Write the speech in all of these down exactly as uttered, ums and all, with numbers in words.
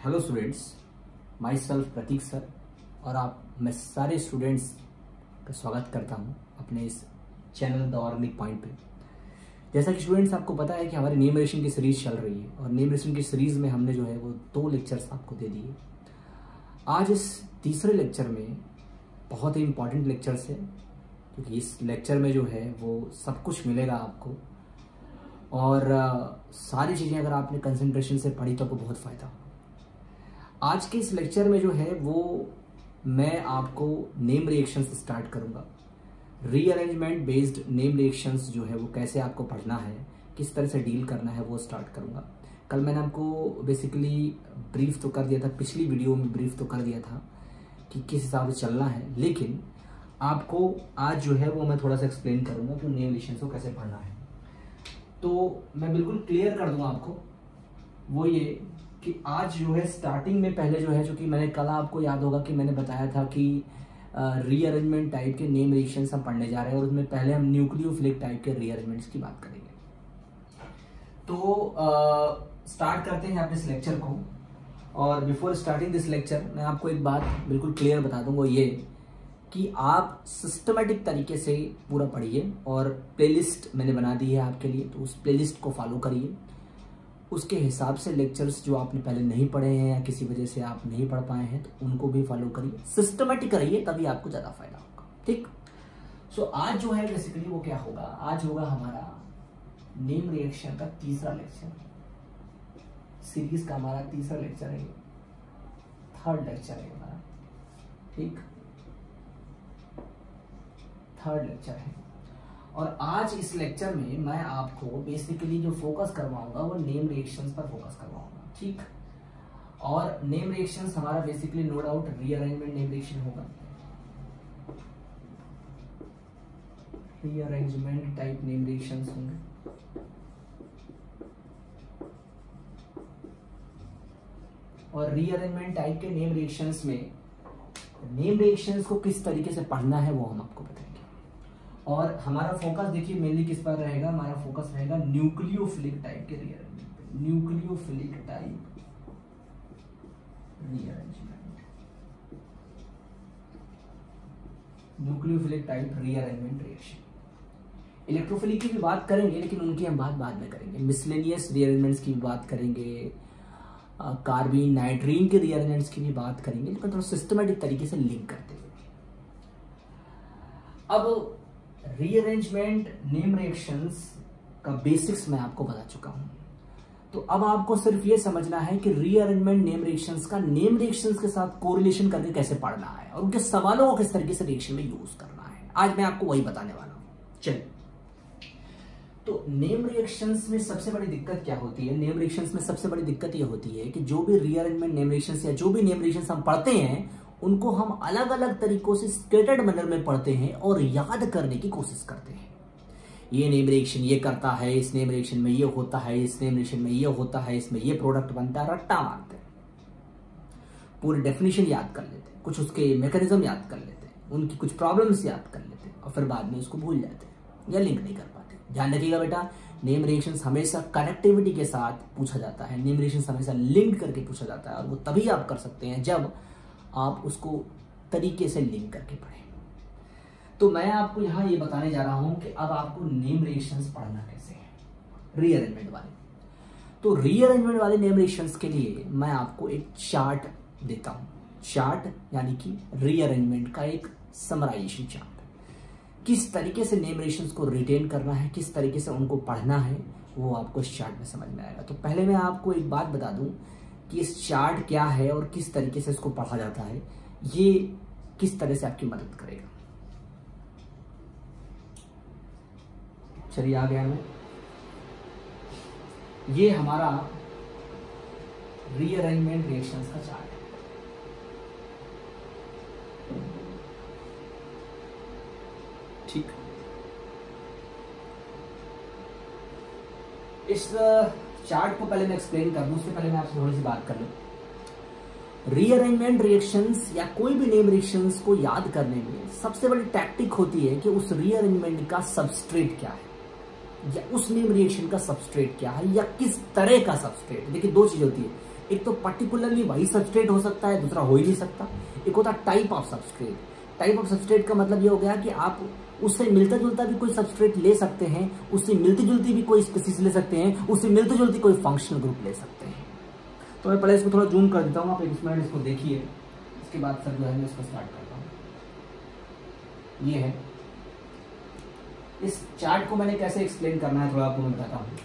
Hello students, myself Prateek sir और आप मैं सारे स्टूडेंट्स का स्वागत करता हूं अपने इस चैनल द ऑर्गेनिक पॉइंट पे। जैसा कि स्टूडेंट्स आपको पता है कि हमारी न्यूमरेशन की सीरीज चल रही है और न्यूमरेशन की सीरीज में हमने जो है वो दो लेक्चर्स आपको दे दिए। आज इस तीसरे लेक्चर में बहुत ही इम्पॉर्टेंट लेक्चर्स है क्योंकि इस लेक्चर में जो है वो सब कुछ मिलेगा आपको और आ, सारी चीज़ें अगर आपने कंसंट्रेशन से पढ़ी तो आपको बहुत फ़ायदा होगा। आज के इस लेक्चर में जो है वो मैं आपको नेम रिएक्शन से स्टार्ट करूंगा। रीअरेंजमेंट बेस्ड नेम रिएक्शंस जो है वो कैसे आपको पढ़ना है, किस तरह से डील करना है वो स्टार्ट करूंगा। कल मैंने आपको बेसिकली ब्रीफ तो कर दिया था, पिछली वीडियो में ब्रीफ तो कर दिया था कि किस हिसाब से चलना है, लेकिन आपको आज जो है वो मैं थोड़ा सा एक्सप्लेन करूंगा कि नेम रिएक्शंस को कैसे पढ़ना है। तो मैं बिल्कुल क्लियर कर दूंगा आपको वो ये कि आज जो है स्टार्टिंग में पहले जो है, चूंकि मैंने कल आपको याद होगा कि मैंने बताया था कि रीअरेंजमेंट टाइप के नेम रिएक्शंस हम पढ़ने जा रहे हैं और उसमें पहले हम न्यूक्लियोफिलिक टाइप के रीअरेंजमेंट्स की बात करेंगे। तो स्टार्ट करते हैं अपने इस लेक्चर को। और बिफोर स्टार्टिंग दिस लेक्चर मैं आपको एक बात बिल्कुल क्लियर बता दूंगा, ये कि आप सिस्टमेटिक तरीके से पूरा पढ़िए और प्लेलिस्ट मैंने बना दी है आपके लिए, तो उस प्लेलिस्ट को फॉलो करिए। उसके हिसाब से लेक्चर्स जो आपने पहले नहीं पढ़े हैं या किसी वजह से आप नहीं पढ़ पाए हैं तो उनको भी फॉलो करिए, सिस्टमेटिक करिए, तभी आपको ज़्यादा फायदा होगा। ठीक। सो so, आज जो है बेसिकली वो क्या होगा, आज होगा हमारा नेम रिएक्शन का तीसरा लेक्चर, सीरीज का हमारा तीसरा लेक्चर है, थर्ड लेक्चर है हमारा। ठीक, थर्ड लेक्चर है और आज इस लेक्चर में मैं आपको बेसिकली जो फोकस करवाऊंगा वो नेम रिएक्शंस पर फोकस करवाऊंगा। ठीक। और नेम रिएक्शंस हमारा basically no doubt rearrangement name reaction होगा, रीअरेंजमेंट टाइप नेम रिएक्शंस होंगे। और रीअरेंजमेंट टाइप के नेम रिएक्शंस में नेम रिएक्शंस को किस तरीके से पढ़ना है वो हम आपको बताएंगे। और हमारा फोकस देखिए मेनली किस पर रहेगा, हमारा फोकस रहेगा न्यूक्लियोफिलिक टाइप के रीअरेंजमेंट पे, nucleophilic type rearrangement, nucleophilic type rearrangement reaction. Electrophilic की भी बात करेंगे लेकिन उनकी हम बात बाद में करेंगे। मिसलेनियस रीअरेंजमेंट्स की भी बात करेंगे, कार्बीन नाइट्रीन के रीअरेंजमेंट्स की भी बात करेंगे, लेकिन थोड़ा सिस्टमेटिक तरीके से लिंक करते हुए। अब रीअरेंजमेंट नेम रिएक्शंस का बेसिक्स मैं आपको बता चुका हूं, तो अब आपको सिर्फ ये समझना है कि रीअरेंजमेंट नेम रिएक्शंस का नेम रिएक्शंस के साथ कोरिलेशन करके कैसे पढ़ना है और उनके सवालों को किस तरीके से रिएक्शन में यूज करना है। आज मैं आपको वही बताने वाला हूं। चलिए, तो नेम रिएक्शंस में सबसे बड़ी दिक्कत क्या होती है, नेम रिएक्शंस में सबसे बड़ी दिक्कत ये होती है कि जो भी रीअरेंजमेंट नेम रिएक्शंस या जो भी नेम रिएक्शंस हम पढ़ते हैं उनको हम अलग अलग तरीकों से स्केटर्ड मैनर में पढ़ते हैं और याद करने की कोशिश करते हैं। ये नेम रिएक्शन ये करता है, इस नेम रिएक्शन में ये होता है, इस नेम रिएक्शन में ये होता है, इसमें ये प्रोडक्ट बनता है, रट्टा मारते हैं। पूरी डेफिनेशन याद कर लेते हैं, कुछ उसके मैकेनिज्म याद कर लेते हैं, उनकी कुछ प्रॉब्लम्स याद कर लेते हैं और फिर बाद में उसको भूल जाते हैं या लिंक नहीं कर पाते। ध्यान रखिएगा बेटा, नेम रिएक्शंस हमेशा कनेक्टिविटी के साथ पूछा जाता है, नेम रिएक्शंस हमेशा लिंक करके पूछा जाता है और वो तभी आप कर सकते हैं जब आप उसको तरीके से लिंक करके पढ़ें। तो मैं आपको यहां ये बताने जा रहा हूं कि अब आपको नेम रिएक्शंस पढ़ना कैसे है रीअरेंजमेंट वाले। तो रीअरेंजमेंट वाले नेम रिएक्शंस के लिए मैं आपको एक चार्ट देता हूं, चार्ट यानी कि रीअरेंजमेंट का एक समराइजेशन चार्ट। किस तरीके से नेम रिएक्शंस को रिटेन करना है, किस तरीके से उनको पढ़ना है, वो आपको इस चार्ट में समझ में आएगा। तो पहले मैं आपको एक बात बता दूं कि इस चार्ट क्या है और किस तरीके से इसको पढ़ा जाता है, ये किस तरह से आपकी मदद करेगा। चलिए आ गया मैं, ये हमारा रीअरेंजमेंट रिएक्शंस का चार्ट है। ठीक, इस चार्ट को पहले मैं एक्सप्लेन कर दूं, उससे पहले मैं आपसे थोड़ी सी बात कर लूं। रीअरेंजमेंट रिएक्शंस या कोई भी नेम रिएक्शंस को याद करने में सबसे बड़ी टैक्टिक होती है कि उस रीअरेंजमेंट का सबस्ट्रेट क्या है या उस नेम रिएक्शन का सबस्ट्रेट क्या है या किस तरह का सबस्ट्रेट। देखिए दो चीज होती है, एक तो पर्टिकुलरली वही सबस्ट्रेट हो सकता है, दूसरा हो ही नहीं सकता। एक होता है type of substrate. Type of substrate का मतलब ये हो गया कि आप उससे मिलता जुलता भी कोई सबस्ट्रेट ले सकते हैं, उससे मिलती जुलती भी कोई स्पीसीज ले सकते हैं, उससे मिलती जुलती कोई फंक्शनल ग्रुप ले सकते हैं। तो मैं पहले इसको थोड़ा जूम कर देता हूँ, आप एक मिनट इसको देखिए, इसके बाद सर जो है मैं इसको स्टार्ट करता हूँ। ये है, इस चार्ट को मैंने कैसे एक्सप्लेन करना है थोड़ा आपको मैं बताता हूँ।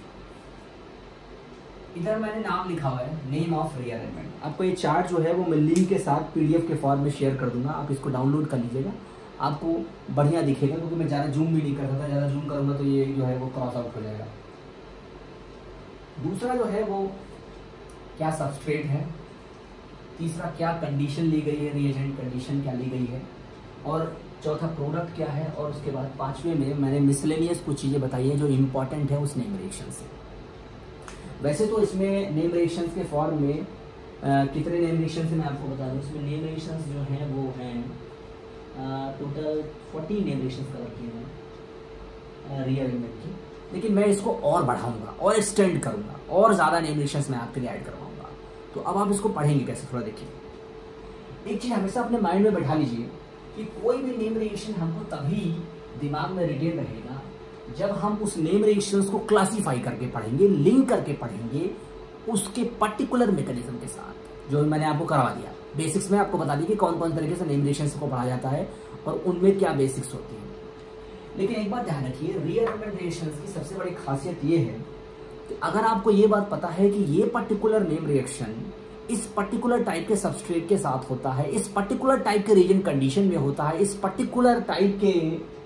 इधर मैंने नाम लिखा हुआ है, नेम ऑफ रीअरेंजमेंट। आपको ये चार्ट जो है वो मैं लिंक के साथ पीडीएफ के फॉर्म में शेयर कर दूंगा, आप इसको डाउनलोड कर लीजिएगा, आपको बढ़िया दिखेगा, क्योंकि मैं ज़्यादा जूम भी नहीं करता था, ज़्यादा जूम करूँगा तो ये जो है वो क्रॉस आउट हो जाएगा। दूसरा जो है वो क्या सबस्ट्रेट है, तीसरा क्या कंडीशन ली गई है, रिएजेंट कंडीशन क्या ली गई है, और चौथा प्रोडक्ट क्या है, और उसके बाद पांचवें में मैंने मिसलेनियस कुछ चीज़ें बताई हैं जो इम्पॉर्टेंट है उस नेम रिएक्शन से। वैसे तो इसमें नेम रिएक्शंस के फॉर्म में आ, कितने नेम रिएक्शंस मैं आपको बता दूं, इसमें नेम रिएक्शंस जो हैं वो हैं total fourteen name reactions cover किए हैं रीअरेंजमेंट की, लेकिन मैं इसको और बढ़ाऊंगा और एक्सटेंड करूंगा और ज़्यादा नेम रिएक्शंस मैं आपके लिए ऐड करवाऊंगा। तो अब आप इसको पढ़ेंगे कैसे, थोड़ा देखिए। एक चीज़ हमेशा अपने माइंड में बैठा लीजिए कि कोई भी नेम रिएक्शन हमको तभी दिमाग में रिटेन रहेगा जब हम उस नेम रिएक्शंस को क्लासीफाई करके पढ़ेंगे, लिंक करके पढ़ेंगे उसके पर्टिकुलर मैकेनिज्म के साथ, जो मैंने आपको करवा दिया। बेसिक्स में आपको बता दी कि कौन कौन तरीके से नेम रिएक्शंस को पढ़ा जाता है और उनमें क्या बेसिक्स होती है। लेकिन एक बात ध्यान रखिए, रीअरेंजमेंट रिएक्शंस की सबसे बड़ी खासियत ये है कि अगर आपको ये बात पता है कि ये पर्टिकुलर नेम रिएक्शन इस पर्टिकुलर टाइप के सबस्ट्रेट के साथ होता है, इस पर्टिकुलर टाइप के रीजन कंडीशन में होता है, इस पर्टिकुलर टाइप के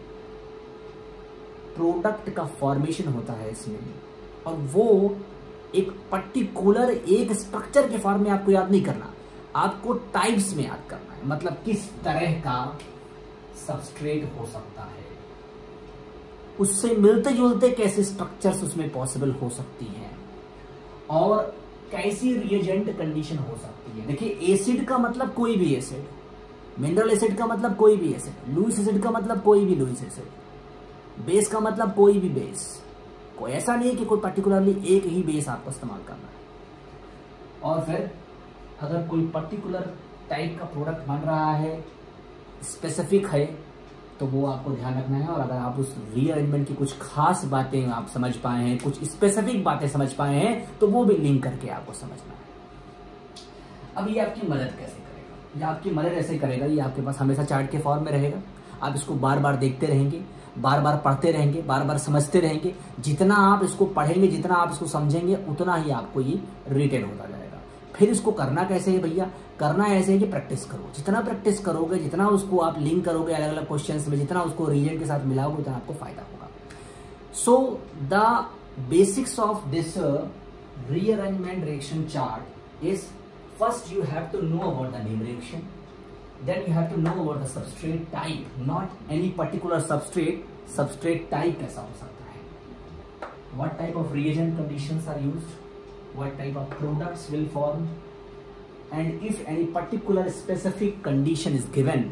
प्रोडक्ट का फॉर्मेशन होता है इसमें, और वो एक पर्टिकुलर एक स्ट्रक्चर के फॉर्म में आपको याद नहीं करना, आपको टाइप्स में याद करना है। मतलब किस तरह का सबस्ट्रेट हो सकता है, उससे मिलते जुलते कैसे स्ट्रक्चर्स उसमें पॉसिबल हो सकती हैं, और कैसी रिएजेंट कंडीशन हो सकती है। देखिए, एसिड का मतलब कोई भी एसिड, मिनरल एसिड का मतलब कोई भी एसिड, लुईस एसिड का मतलब कोई भी लुईस एसिड, बेस का मतलब कोई भी बेस। कोई ऐसा नहीं है कि कोई पर्टिकुलरली एक ही बेस आपको इस्तेमाल करना है। और फिर अगर कोई पर्टिकुलर टाइप का प्रोडक्ट बन रहा है, स्पेसिफिक है, तो वो आपको ध्यान रखना है। और अगर आप उस रीअरेंजमेंट की कुछ खास बातें आप समझ पाए हैं, कुछ स्पेसिफिक बातें समझ पाए हैं, तो वो भी लिंक करके आपको समझना है। अब ये आपकी मदद कैसे करेगा, ये आपकी मदद ऐसे करेगा, ये आपके पास हमेशा चार्ट के फॉर्म में रहेगा, आप इसको बार बार देखते रहेंगे, बार बार पढ़ते रहेंगे, बार बार समझते रहेंगे। जितना आप इसको पढ़ेंगे, जितना आप इसको समझेंगे, उतना ही आपको ये रिटेन होता जाएगा। फिर इसको करना कैसे है भैया, करना ऐसे है कि प्रैक्टिस करो। जितना प्रैक्टिस करोगे, जितना उसको आप लिंक करोगे अलग अलग क्वेश्चंस में, जितना उसको रीजन के साथ मिलाओगे, उतना आपको फायदा होगा। So the basics of this rearrangement reaction chart is, first you have to know about the name reaction, then you have to know about the substrate type, not any particular substrate, substrate type कैसा हो सकता है, what type of reagent conditions are used, what type of products will form, and if any particular specific condition is given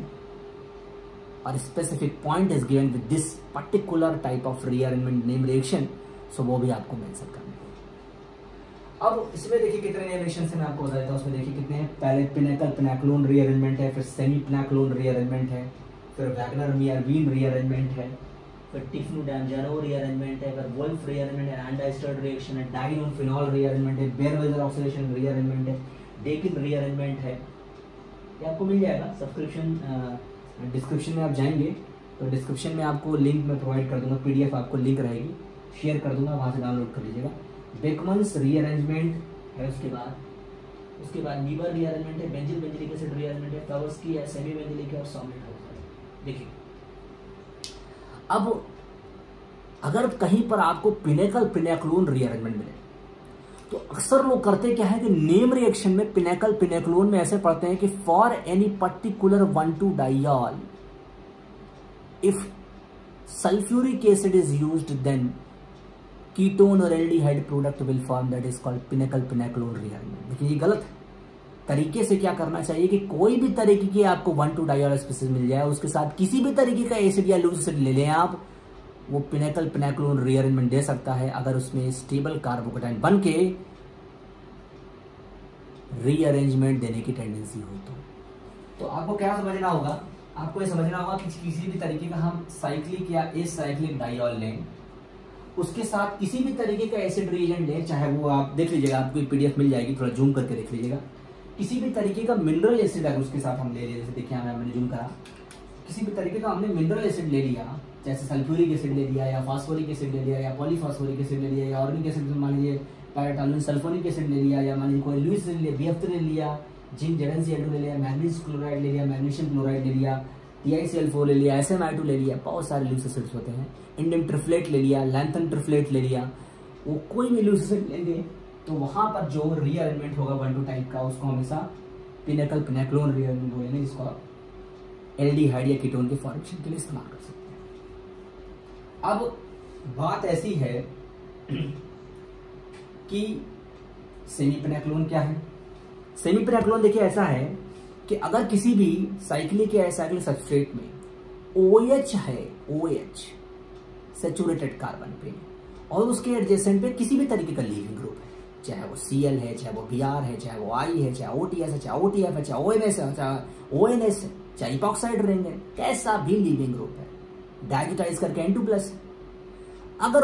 or a specific point is given with this particular type of rearrangement name reaction, so वो भी आपको mention करना है। अब इसमें देखिए कितने name reactions हैं, मैं आपको बता देता हूँ। उसमें देखिए कितने हैं, पहले पिनेकल पिनाक्लोन रीअरेंजमेंट है, फिर सेमी पिनाक्लोन रीअरेंजमेंट है, फिर वैगनर मियारवीन रीअरेंजमेंट है, फिर टिफ्नू डैमजानो रीअरेंजमेंट है, फिर वुल्फ रीअरेंजमेंट है, एंडाइस्टर्ड रिएक्शन है, डाइनोन फिनॉल रीअरेंजमेंट है, बेयर-वेजर ऑक्सीडेशन रीअरेंजमेंट है, डेकिन रीअरेंजमेंट है। ये आपको मिल जाएगा सब्सक्रिप्शन डिस्क्रिप्शन में। आप जाएंगे तो डिस्क्रिप्शन में आपको लिंक मैं प्रोवाइड कर दूंगा, पीडीएफ आपको लिंक रहेगी, शेयर कर दूंगा, वहाँ से डाउनलोड कर लीजिएगा। बेकमन्स रीअरेंजमेंट है, उसके बाद उसके बाद लीवर रीअरेंजमेंट है, बेंजिल बेंजिलिक एसिड रीअरेंजमेंट है, कावर्स्की है, सेमी बेंजिलिक है, और सॉलिड है। देखिए, अब अगर कहीं पर आपको पिनेकल पिनेक्लोन रीअरेंजमेंट मिले, तो अक्सर लोग करते क्या है कि नेम रिएक्शन में पिनेकल पिनेक्लोन में ऐसे पढ़ते हैं कि for any particular one two diol if sulphuric acid is used then ketone और aldehyde product will form, that is called pinacol pinacolone rearrangement. लेकिन ये गलत है। तरीके से क्या करना चाहिए कि कोई भी तरीके की आपको वन टू डाइऑल स्पीसीज मिल जाए, उसके साथ किसी भी तरीके का एसिड या लूज एसिड ले लें आप, वो पिनेकल पिनेक्लोन रीअरेंजमेंट दे सकता है, अगर उसमें स्टेबल कार्बोकेटाइन बन के रीअरेंजमेंट देने की टेंडेंसी हो तो तो आपको क्या समझना होगा, आपको ये समझना होगा कि किसी भी तरीके का हम साइक्लिक या एसाइक्लिक डाइऑल लें, उसके साथ किसी भी तरीके का एसिड रिएजेंट लें, चाहे वो आप देख लीजिएगा, आपको पीडीएफ मिल जाएगी, थोड़ा जूम करके देख लीजिएगा। किसी भी तरीके का मिनरल एसिड अगर उसके साथ हम ले लें, जैसे देखिए हमें मैंने जूम करा, किसी भी तरीके का हमने मिनरल एसिड ले लिया, जैसे सल्फ्यूरिक एसिड ले लिया या फास्फोरिक एसिड ले लिया या पॉलीफॉस्फोरिक एसिड ले लिया या ऑर्गेनिक एसिड मान लीजिए पैराटोलुइन सल्फोनिक एसिड ले लिया या मान लीजिए कोई लुइस ले लिया, बी एफ थ्री ले लिया, zinc Z N C L two ले लिया, मैग्नीज क्लोराइड ले लिया, मैग्नीशियम क्लोराइड ले लिया, T I C L four ले लिया, एस एम आई टू ले लिया, बहुत सारे लुइस एसिड्स होते हैं, इंडियम ट्रिफ्लेट ले लिया, लैंथन ट्रिफ्लेट ले लिया, वो कोई भी लुइस एसिड लेंगे तो वहां पर जो रीअरेंजमेंट होगा वन टू टाइप का, उसको हमेशा पिनेकल पिनेक्लोन रीअरेंजमेंट बोलेंगे, जिसको आप एल्डिहाइड या कीटोन के फॉर्मेशन के लिए इस्तेमाल कर सकते हैं। अब बात ऐसी है कि सेमी पिनेक्लोन क्या है। सेमी पिनेक्लोन देखिए ऐसा है कि अगर किसी भी साइक्लिक या एसाइक्लिक सबस्ट्रेट में OH है, OH सैचुरेटेड कार्बन पे, और उसके एडजेसेंट पे किसी भी तरीके का लीविंग ग्रुप है, चाहे वो Cl है, चाहे वो Br है, चाहे वो I है, चाहे O T S है, चाहे O T F है, चाहे O M S है, चाहे O N S है, चाहे इपॉक्साइड रिंग है, कैसा भी लीविंग ग्रुप है, डायजोटाइज करके N टू प्लस है। अगर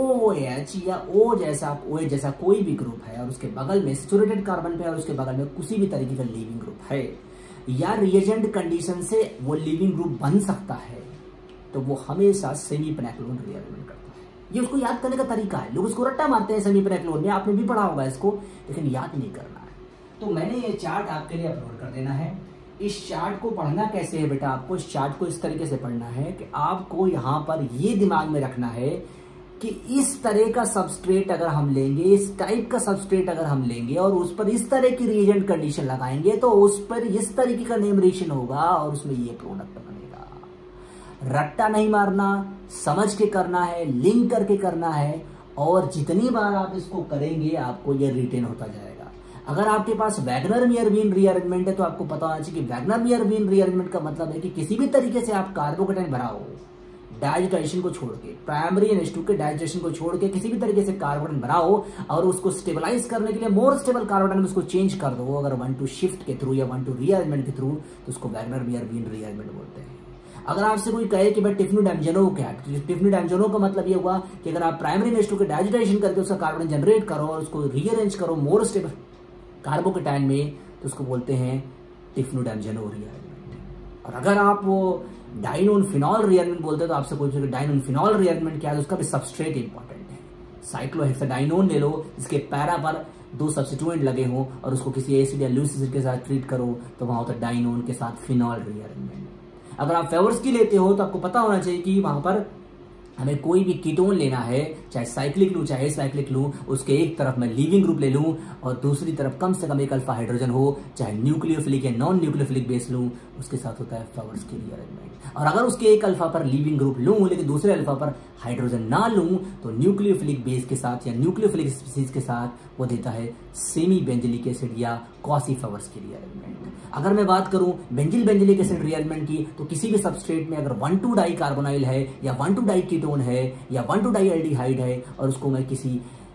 OH या O जैसा OH जैसा कोई भी ग्रुप है और उसके बगल में सैचुरेटेड कार्बन पे और उसके बगल में किसी भी तरीके का लीविंग ग्रुप है या रिएजेंट कंडीशन से वो लीविंग ग्रुप बन सकता है, तो वो हमेशा सेमी पिनेक्लोन रीअरेंजमेंट करता है। ये उसको याद करने का तरीका है, लोग उसको रट्टा मारते हैं सेमी पिनेक्लोन में, आपने भी पढ़ा होगा इसको, लेकिन याद नहीं करना है। तो मैंने ये चार्ट आपके लिए अपलोड कर देना है। इस चार्ट को पढ़ना कैसे है बेटा, आपको इस चार्ट को इस तरीके से पढ़ना है कि आपको यहाँ पर ये दिमाग में रखना है कि इस तरह का सबस्ट्रेट अगर हम लेंगे, इस टाइप का सबस्ट्रेट अगर हम लेंगे और उस पर इस तरह की रिएजेंट कंडीशन लगाएंगे तो उस पर इस तरीके का नेम रिएक्शन होगा और उसमें ये प्रोडक्ट बनेगा। रट्टा नहीं मारना, समझ के करना है, लिंक करके करना है, और जितनी बार आप इसको करेंगे आपको ये रिटेन होता जाएगा। अगर आपके पास वैगनर मेयरविन रीअरेंजमेंट है तो आपको पता होना चाहिए कि वैगनर मेयरविन रीअरेंजमेंट का मतलब है कि किसी भी तरीके से आप कार्बोकेटाइन भराओ, डाइजेशन को छोड़ के, प्राइमरी एन एच टू के डाइजेशन को छोड़ के किसी भी तरीके से कार्बोकेटाइन बनाओ और उसको स्टेबलाइज करने के लिए मोर स्टेबल कार्बोकेटाइन में उसको चेंज कर दो, अगर वन टू शिफ्ट के थ्रू या वन टू रीअरेंजमेंट के थ्रू, तो उसको वैगनर मेयरविन रीअरेंजमेंट बोलते हैं। अगर आपसे कोई कहे कि भाई टिफनी डैमजेनो क्या है, टिफनी डैमजेनो का मतलब ये हुआ कि अगर आप प्राइमरी एन एच टू के डाइजेशन करके उसका कार्बोकेटाइन जनरेट करो और उसको रीअरेंज करो मोर स्टेबल कार्बोकेटाइन में, तो उसको बोलते हैं टिफनी डैमजेनो रीअरेंजमेंट। और अगर आप वो डाइनोन फिनॉल रीअरेंजमेंट बोलते हैं तो आपसे पूछे डाइनोन फिनॉल रीअरेंजमेंट क्या है, तो उसका भी सबस्ट्रेट इंपॉर्टेंट है। साइक्लोहेक्साडाइनोन ले लो, जिसके पैरा पर दो सब्स्टिट्यूएंट लगे हों और उसको किसी एसिड या लुइस एसिड के साथ ट्रीट करो तो वहां होता है डाइनोन के साथ फिनॉल रीअरेंजमेंट। अगर आप फेवर्सकी लेते हो तो आपको पता होना चाहिए कि वहां पर हमें कोई भी कीटोन लेना है, चाहे साइक्लिक लूं चाहे साइक्लिक लूं, उसके एक तरफ मैं लीविंग ग्रुप ले लूं और दूसरी तरफ कम से कम एक अल्फा हाइड्रोजन हो, चाहे न्यूक्लियोफिलिक या नॉन न्यूक्लियोफिलिक बेस लूं, उसके साथ होता है फेवर्सकी रीअरेंजमेंट। और अगर उसके एक अल्फा पर लीविंग ग्रुप लूं लेकिन दूसरे अल्फा पर हाइड्रोजन ना लूं, तो न्यूक्लियोफिलिक बेस के साथ या न्यूक्लियोफिलिक स्पीसीज के साथ वो देता है सेमी बेंजिलिक एसिड या क्वासी फेवर्सकी रीअरेंजमेंट। अगर मैं बात करूं बेंजिल बेंजिलिक एसिड रीअरेंजमेंट की, तो किसी भी सबस्ट्रेट में अगर वन टू डाई कार्बोनाइल है या वन टू डाई कीटोन है या वन टू डाई एल्डिहाइड है और उसको मैं किसी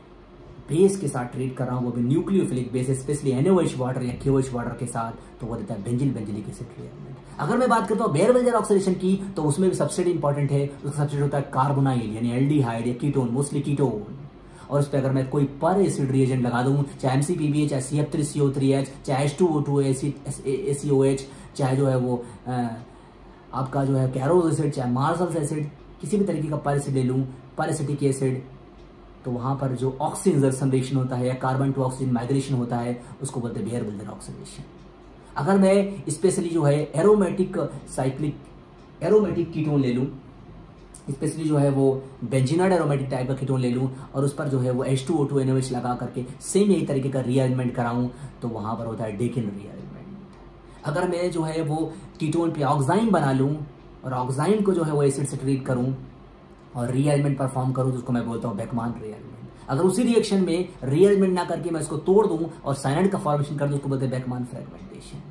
बेस के साथ ट्रीट कर रहा हूं, वो भी nucleophilic base, specially NOH water या केओएच वाटर के साथ, तो वो देता है बेंजिल बेंजिलिक एसिड रीअरेंजमेंट। अगर मैं बात करता हूं बेयर-बेंजल ऑक्सीडेशन की, तो उसमें भी सबस्ट्रेट इंपॉर्टेंट है, उसका सबस्ट्रेट होता है कार्बोनाइल यानी एल्डिहाइड या कीटोन, मोस्टली कीटोन। और उस पर अगर मैं कोई पर एसिड रिएजेंट लगा दूं, चाहे एमसीपीबी, चाहे C F three C O three H, चाहे H two O two A C O H, चाहे जो है वो आ, आपका जो है कैरोज एसिड, चाहे मार्शल्स एसिड, किसी भी तरीके का पर एसिड ले लूं, पर एसिटिक एसिड, तो वहां पर जो ऑक्सीजन इंजर्शन रिएक्शन होता है या कार्बन टू ऑक्सीजन माइग्रेशन होता है उसको बोलते हैं बेयर-बेंजल ऑक्सीडेशन। अगर मैं स्पेशली जो है एरोमेटिक साइक्लिक एरोमेटिक कीटोन ले लूं, स्पेशली जो है वो बेंजीनाइड एरोमेटिक टाइप का कीटोन ले लूं और उस पर जो है वो H two O two N O H लगा करके सेम यही तरीके का रीअरेंजमेंट कराऊं, तो वहां पर होता है डेकिन रीअरेंजमेंट। अगर मैं जो है वो कीटोन पे ऑक्साइन बना लूं और ऑक्साइन को जो है वो एसिड से ट्रीट करूं और रीअरेंजमेंट परफॉर्म करूं, तो उसको मैं बोलता हूं बेकमान रीअरेंजमेंट। अगर उसी रिएक्शन में रीअरेंजमेंट ना करके मैं इसको तोड़ दूं और साइनाइड का फॉर्मेशन कर दूं, उसको बोलते हैं बेकमान फ्रेगमेंटेशन।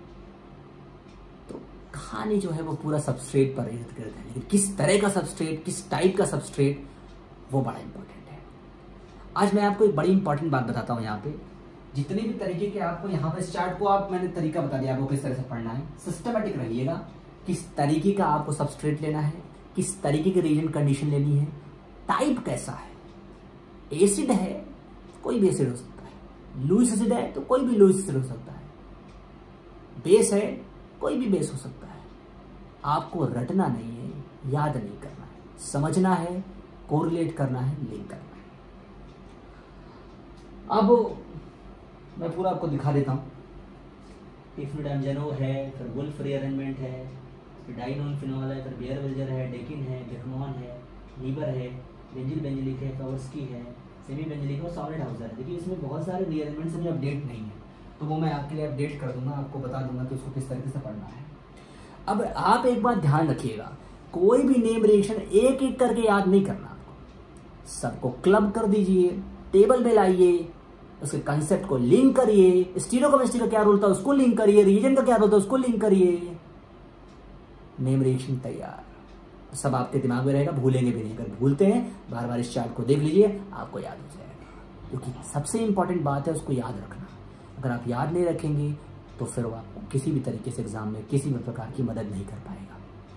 कहानी जो है वो पूरा सबस्ट्रेट पर इर्द गिर्द है, लेकिन किस तरह का सबस्ट्रेट, किस टाइप का सबस्ट्रेट, वो बड़ा इंपॉर्टेंट है। आज मैं आपको एक बड़ी इंपॉर्टेंट बात बताता हूं यहाँ पे जितने भी तरीके के आपको यहाँ पर इस चार्ट को आप मैंने तरीका बता दिया आपको किस तरह से पढ़ना है। सिस्टमेटिक रहिएगा, किस तरीके का आपको सबस्ट्रेट लेना है, किस तरीके की रीजन कंडीशन लेनी है, टाइप कैसा है, एसिड है कोई भी एसिड हो सकता है, लुईस एसिड है तो कोई भी लुईस एसिड हो सकता है, बेस है कोई भी बेस हो सकता है। आपको रटना नहीं है, याद नहीं करना है, समझना है, कोरिलेट करना है, लिंक करना है। अब मैं पूरा आपको दिखा देता हूँ। टिफ्लुडामजेनो है, फिर वुल्फ रीअरेंजमेंट है, फिर डाइनोनफिनॉल है, फिर बेयरवेल्जर है, डेकिन है, बेकमॉन है, लीबर है, बेंजिल बेंजिलिक है, फ्लावर्सकी है, सेमी बेंजिलिक और सॉलिड हाउसर है। देखिए इसमें बहुत सारे रीअरेंजमेंट्स अभी अपडेट नहीं है, तो वो मैं आपके लिए अपडेट कर दूंगा, आपको बता दूंगा कि उसको किस तरीके से पढ़ना है। अब आप एक बात ध्यान रखिएगा, कोई भी नेम रिएक्शन एक एक करके याद नहीं करना आपको, सबको क्लब कर दीजिए, टेबल में लाइए, उसके कंसेप्ट को लिंक करिए, स्टीरियोकेमिस्ट्री का क्या रोल था उसको लिंक करिए, रीजन का क्या रोल था उसको लिंक करिए, नेम रिएक्शन तैयार। सब आपके दिमाग में रहेगा, भूलेंगे भी नहीं। अगर भूलते हैं बार बार इस चार्ट को देख लीजिए, आपको याद हो जाएगा, क्योंकि सबसे इंपॉर्टेंट बात है उसको याद रखना। अगर आप याद नहीं रखेंगे तो फिर वो आपको किसी भी तरीके से एग्जाम में किसी भी प्रकार की मदद नहीं कर पाएगा।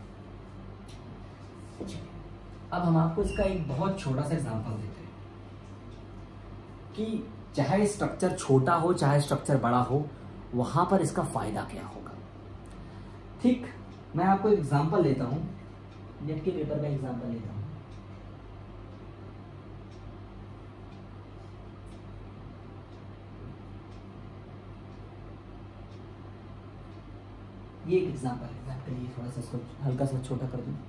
अब हम आपको इसका एक बहुत छोटा सा एग्जांपल देते हैं कि चाहे स्ट्रक्चर छोटा हो चाहे स्ट्रक्चर बड़ा हो, वहां पर इसका फायदा क्या होगा। ठीक, मैं आपको एक एग्जांपल लेता हूं, नेट के पेपर का एग्जांपल लेता हूं। ये एक एग्जांपल है, मैं आपके लिए थोड़ा सा इसको हल्का सा छोटा कर दूं।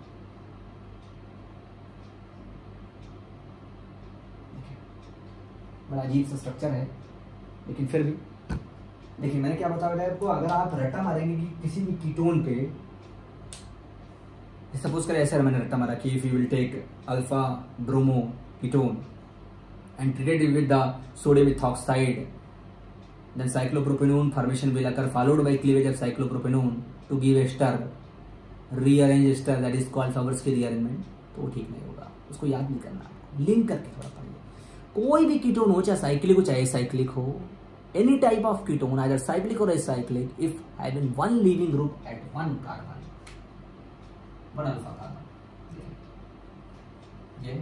बड़ा अजीब सा स्ट्रक्चर है, लेकिन फिर भी देखिए मैंने क्या बताया था आपको। अगर आप रट्टा मारेंगे कि किसी भी कीटोन पे, सपोज करें ऐसे मैंने रट्टा मारा कि if you will take alpha bromo ketone and treated with the sodium ethoxide, then cyclopropene formation will occur followed by cleavage of cyclopropene to give ester, rearrange ester, that is called Favorsky rearrangement। तो वो ठीक नहीं होगा, उसको याद नहीं करना, link करके थोड़ा पढ़िए। कोई भी कीटोन हो, चाहे साइक्लिक हो चाहे एसाइक्लिक हो, any type of ketone either cyclic or acyclic if having one leaving group at one carbon, one alpha carbon, ये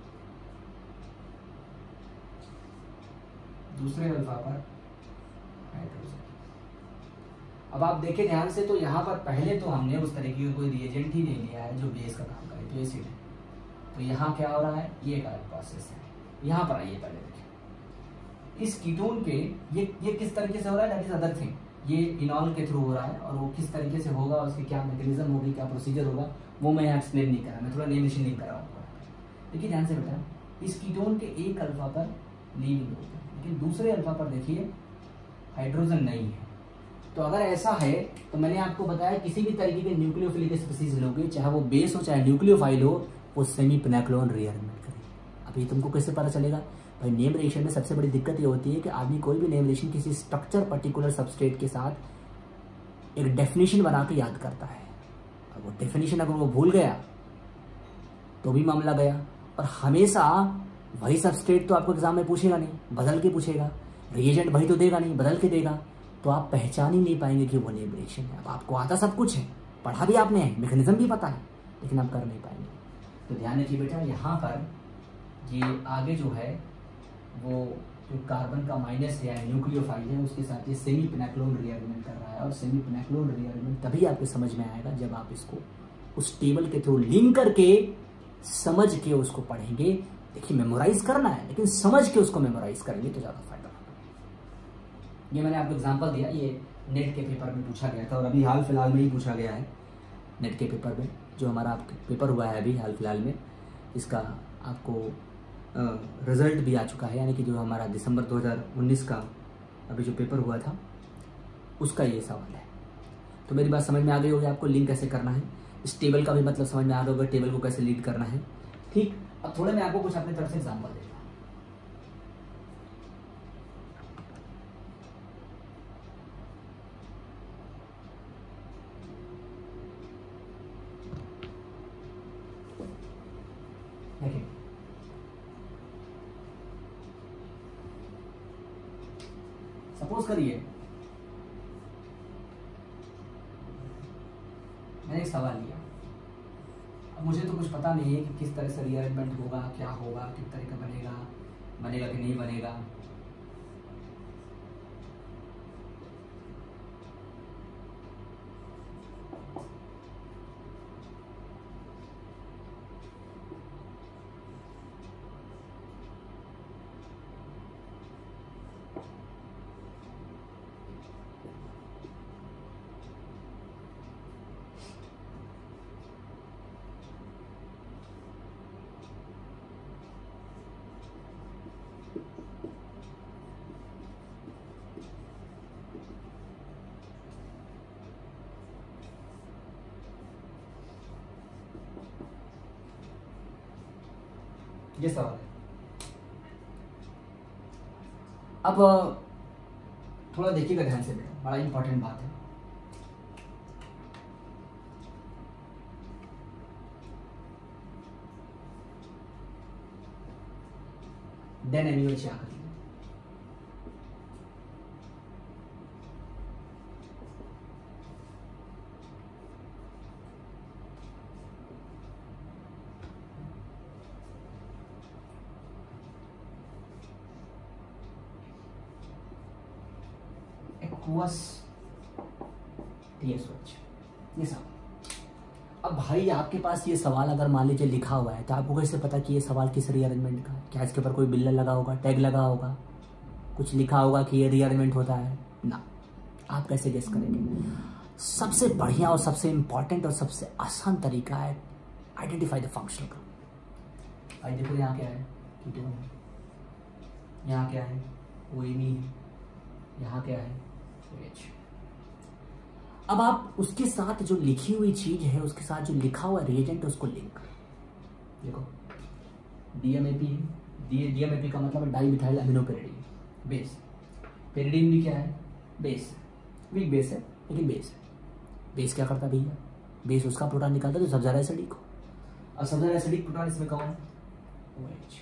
दूसरे अल्फा पर हाइड्रोजन। अब आप देखें ध्यान से, तो यहाँ पर पहले तो हमने उस तरीके का कोई रिएजेंट ही नहीं लिया है जो बेस का काम करे, तो एसिड है। तो यहाँ क्या हो रहा है, ये एक अलग प्रोसेस है। यहाँ पर आइए पहले देखिए इस कीटोन के, ये ये किस तरीके से हो रहा है, दैट इज अदर थिंग। ये इनॉल के थ्रू हो रहा है, और वो किस तरीके से होगा, उसकी क्या मैकेनिज्म होगी, क्या प्रोसीजर होगा, वो मैं यहाँ एक्सप्लेन नहीं कर रहा, मैं थोड़ा नेमेशन नहीं कर रहा हूँ। देखिए ध्यान से बेटा, इस कीटोन के एक अल्फा पर लीविंग ग्रुप है, लेकिन दूसरे अल्फा पर देखिए हाइड्रोजन नहीं है। तो अगर ऐसा है तो मैंने आपको बताया किसी भी तरीके के न्यूक्लियोफिलिक स्पीसीज लोगे, चाहे वो बेस हो चाहे न्यूक्लियोफाइल हो, वो सेमी पिनाक्लोन रीअरेंजमेंट करेगी। अब ये तुमको कैसे पता चलेगा भाई, नेम रिएक्शन में सबसे बड़ी दिक्कत ये होती है कि आदमी कोई भी नेम रिएक्शन किसी स्ट्रक्चर पर्टिकुलर सबस्ट्रेट के साथ एक डेफिनेशन बना के याद करता है। अब वो डेफिनेशन अगर वो भूल गया तो भी मामला गया। और हमेशा वही सबस्ट्रेट तो आपको एग्जाम में पूछेगा नहीं, बदल के पूछेगा, रिएजेंट वही तो देगा नहीं, बदल के देगा, तो आप पहचान ही नहीं पाएंगे कि वो नेम रिएक्शन है। अब आपको आता सब कुछ है, पढ़ा भी आपने है, मैकेनिज्म भी पता है, लेकिन आप कर नहीं पाएंगे। तो ध्यान रखिए बेटा, यहाँ पर ये आगे जो है वो जो कार्बन का माइनस है न्यूक्लियोफाइल है, उसके साथ ये सेमी पिनाक्लोन रीअरेंजमेंट कर रहा है। और सेमी पिनाक्लोन रीअरेंजमेंट तभी आपको समझ में आएगा जब आप इसको उस टेबल के थ्रू लिंक करके समझ के उसको पढ़ेंगे। देखिए मेमोराइज करना है, लेकिन समझ के उसको मेमोराइज करेंगे तो ज्यादा फायदा होगा। ये मैंने आपको एग्जांपल दिया, ये नेट के पेपर में पूछा गया था और अभी हाल फिलहाल में ही पूछा गया है नेट के पेपर में, जो हमारा पेपर हुआ है अभी हाल फिलहाल में, इसका आपको रिजल्ट भी आ चुका है, यानी कि जो हमारा दिसंबर दो हज़ार उन्नीस का अभी जो पेपर हुआ था उसका ये सवाल है। तो मेरी बात समझ में आ गई होगी आपको लिंक कैसे करना है, इस टेबल का भी मतलब समझ में आ गया होगा, टेबल को कैसे लीड करना है। ठीक, अब थोड़े मैं आपको कुछ अपनी तरफ से एग्जाम्पल देता हूँ। देखिए सपोज करिए मैंने एक सवाल लिया, अब मुझे तो कुछ पता नहीं है कि किस तरह से रीअरेंजमेंट होगा, क्या होगा, किस तरह का बनेगा, बनेगा कि नहीं बनेगा। ये सवाल है। अब थोड़ा देखिएगा ध्यान से बेटा, बड़ा इंपॉर्टेंट बात है। देन एमयूएच क्या करेंगे, एक्वस टीएसओएच, ये सब। अब भाई आपके पास ये सवाल अगर मान लीजिए लिखा हुआ है तो आपको कैसे पता कि ये सवाल किस रीअरेंजमेंट का है? क्या इसके ऊपर कोई बिल्ला लगा होगा, टैग लगा होगा, कुछ लिखा होगा कि ये रीअरेंजमेंट होता है? ना, आप कैसे गेस करेंगे? सबसे बढ़िया और सबसे इंपॉर्टेंट और सबसे आसान तरीका है आइडेंटिफाई द फंक्शनल ग्रुप। भाई देखो यहाँ क्या है, कीटोन है, यहाँ क्या है, ओएमी है, यहाँ क्या है, OH। अब आप उसके साथ जो लिखी हुई चीज है, उसके साथ जो लिखा हुआ रिएजेंट है, उसको लिंक करो। देखो डीएमएपी है, डीएमएपी का मतलब di methyl amino pyridine base. Pyridine भी क्या है, बेस, वीक बेस है लेकिन बेस है। बेस क्या करता है भैया, बेस उसका प्रोटॉन निकालता है जो सबसे ज्यादा एसिडिक हो। अब सबसे ज्यादा एसिडिक प्रोटॉन इसमें कौन है, OH।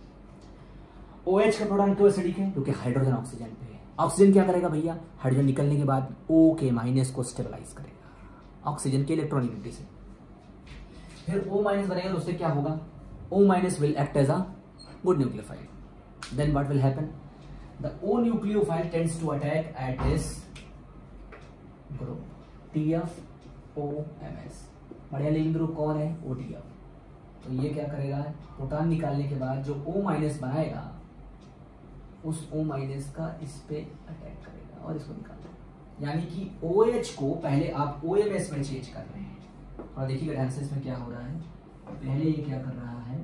OH का प्रोटॉन क्यों एसिडिक है, क्योंकि हाइड्रोजन ऑक्सीजन पे है। ऑक्सीजन क्या करेगा भैया, हाइड्रोजन निकलने के बाद O के माइनस को स्टेबलाइज करेगा ऑक्सीजन के इलेक्ट्रॉनिक से। फिर O माइनस बनेगा तो उससे क्या होगा, O minus will act as a good nucleophile. Then what will happen, the O nucleophile tends to attack at this group T F O M S। बढ़िया लिविंग ग्रुप कौन है, O T F। तो ये क्या करेगा, proton निकालने के बाद जो O माइनस बनाएगा उस O माइनस का इस पे अटैक करेगा और इसको निकाल देगा। यानी कि OH को पहले आप O M S में चेंज कर रहे हैं। और देखिएगा ध्यान से इसमें क्या हो रहा है, पहले ये क्या कर रहा है,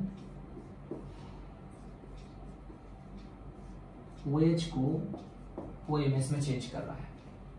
OH को O M S में चेंज कर रहा है।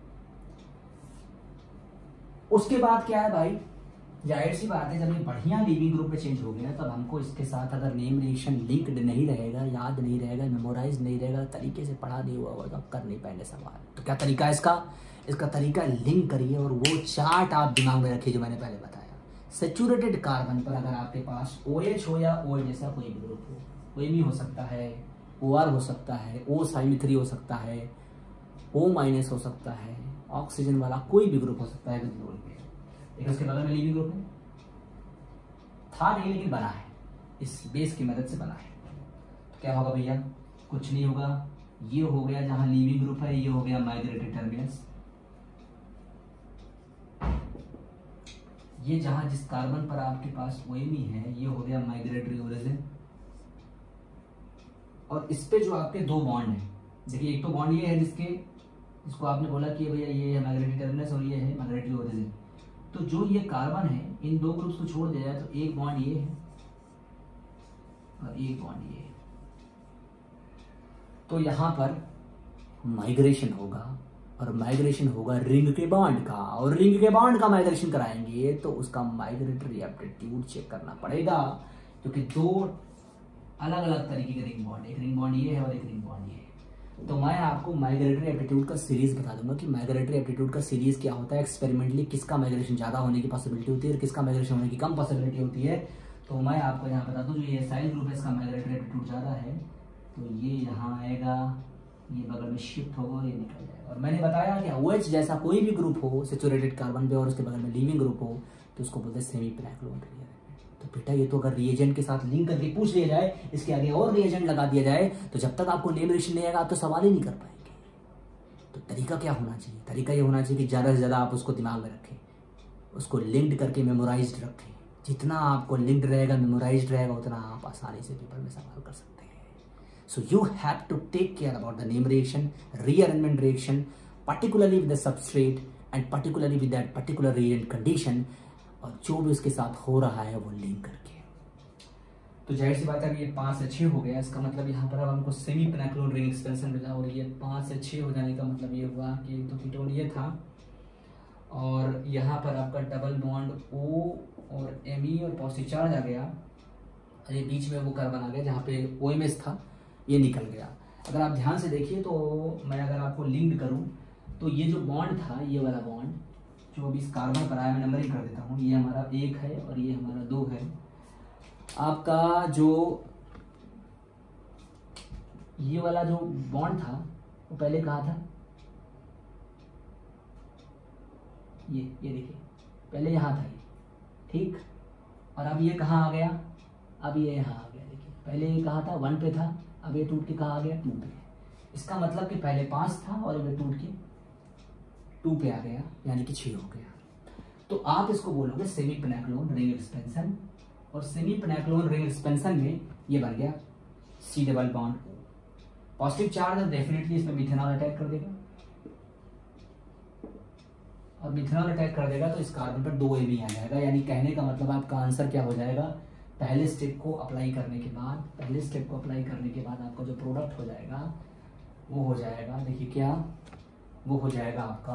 उसके बाद क्या है भाई, जाहिर सी बात है जब ये बढ़िया लीविंग ग्रुप में चेंज हो गया तब हमको इसके साथ अगर नेम रिएक्शन लिंक्ड नहीं रहेगा, याद नहीं रहेगा, मेमोराइज नहीं रहेगा, तरीके से पढ़ा नहीं हुआ होगा तो आप कर नहीं पाएंगे सवाल। तो क्या तरीका है इसका, इसका तरीका लिंक करिए और वो चार्ट आप दिमाग में रखिए जो मैंने पहले बताया। सेचुरेटेड कार्बन पर अगर आपके पास OH हो या O जैसा कोई भी ग्रुप हो, कोई भी हो सकता है, O R हो सकता है, O साइन थ्री हो सकता है, O माइनस हो सकता है, ऑक्सीजन वाला कोई भी ग्रुप हो सकता है ग्लूकोज में। देखिए उसके बगल में लिविंग ग्रुप है, था नहीं लेकिन बना है, इस बेस की मदद से बना है। तो क्या होगा भैया, कुछ नहीं होगा, ये हो गया जहां लिविंग ग्रुप है, ये हो गया माइग्रेटरी टर्मिनस। ये जहां जिस कार्बन पर आपके पास ओएमी है ये हो गया माइग्रेटरी ओरिजिन। और इस पे जो आपके दो बॉन्ड है, देखिए एक तो बॉन्ड ये है जिसके जिसको आपने बोला कि भैया ये है माइग्रेटरी टर्मिनस और ये है माइग्रेटरी ओरिजिन। तो जो ये कार्बन है इन दो ग्रुप्स को छोड़ दिया जाए तो एक बॉन्ड ये है और एक बॉन्ड ये है। तो यहां पर माइग्रेशन होगा और माइग्रेशन होगा रिंग के बॉन्ड का, और रिंग के बॉन्ड का माइग्रेशन कराएंगे तो उसका माइग्रेटरी एप्टीट्यूड चेक करना पड़ेगा, क्योंकि दो अलग अलग तरीके के रिंग बॉन्ड, एक रिंग बॉन्ड ये है और एक रिंग बॉन्ड ये है। तो मैं आपको माइग्रेटरी एप्टीट्यूड का सीरीज बता दूंगा कि माइग्रेटरी एप्टीट्यूड का सीरीज क्या होता है, एक्सपेरिमेंटली किसका माइग्रेशन ज्यादा होने की पॉसिबिलिटी होती है और किसका माइग्रेशन होने की कम पॉसिबिलिटी होती है। तो मैं आपको यहाँ बता दूं, जो ये साइल ग्रुप है इसका माइग्रेटरी एप्टीट्यूड ज्यादा है तो ये यहाँ आएगा, ये बगल में शिफ्ट होगा और ये निकल जाएगा। और मैंने बताया कि OH जैसा कोई भी ग्रुप हो सेचुरेटेड कार्बन पे और उसके बगल में लीविंग ग्रुप हो तो उसको बोलते हैं सेमी प्लाक्लोन रीअरेंजमेंट। तो बेटा ये तो अगर रिएजेंट के साथ लिंक करके पूछ लिया जाए, इसके आगे और रिएजेंट लगा दिया जाए, तो जब तक आपको नेम रिएक्शन नहीं आएगा आप तो सवाल ही नहीं कर पाएंगे। तो तरीका क्या होना चाहिए? तरीका ये होना चाहिए कि ज़्यादा से ज़्यादा आप उसको दिमाग में रखें, उसको लिंक्ड करके मेमोराइज्ड रखें। जितना आपको लिंक्ड रहेगा, मेमोराइज्ड रहेगा, उतना आप आसानी से पेपर में सवाल कर सकते हैं। So you have to take care about the name reaction, rearrangement reaction, particularly with the substrate and particularly with that particular reagent condition, और जो भी उसके साथ हो रहा है वो लिंक करके। तो जाहिर सी बात है ये पाँच से छः हो गया, इसका मतलब यहाँ पर अब हमको सेमी प्लाक्लोन रिंग एक्सपेंशन मिला और ये पाँच से छः हो जाने का मतलब ये हुआ कि एक तो कीटोन ये था और यहाँ पर आपका डबल बॉन्ड O और Me और पॉजिटिव चार्ज आ गया और ये बीच में वो कार्बन आ गया जहाँ पे O M S था, ये निकल गया। अगर आप ध्यान से देखिए तो मैं अगर आपको लिंक करूँ तो ये जो बॉन्ड था, ये वाला बॉन्ड जो अभी इस कार्बन पर आया, मैं नंबरिंग कर देता हूँ, ये हमारा एक है और ये हमारा दो है। आपका जो ये वाला जो बॉन्ड था वो पहले कहाँ था? ये ये देखिए पहले यहाँ था ये, ठीक। और अब ये कहाँ आ गया? अब ये यहाँ आ गया। देखिए पहले ये कहाँ था? वन पे था, अब ये टूट के कहाँ आ गया? टू पे। इसका मतलब कि पहले पाँच था और ये टूट के टू पे आ गया, यानी कि छः हो गया। तो आप इसको बोलोगे सेमी प्लाक्लोन रिंग एक्सपेंशन, और सेमी प्लाक्लोन रिंग एक्सपेंशन में ये बन गया C double bond O। Positive charge definitely इसमें मिथेनॉल अटैक कर देगा और मिथेनॉल अटैक कर देगा तो इस कार्बन पर दो A भी आ जाएगा। यानी कहने का मतलब आपका आंसर क्या हो जाएगा? पहले स्टेप को अप्लाई करने के बाद पहले स्टेप को अप्लाई करने के बाद आपका जो प्रोडक्ट हो जाएगा वो हो जाएगा, देखिए क्या वो हो जाएगा आपका